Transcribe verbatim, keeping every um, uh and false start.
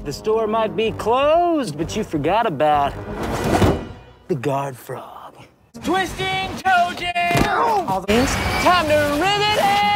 The store might be closed, but you forgot about the guard frog. Twisting toe jam! All the... Time to rip it in!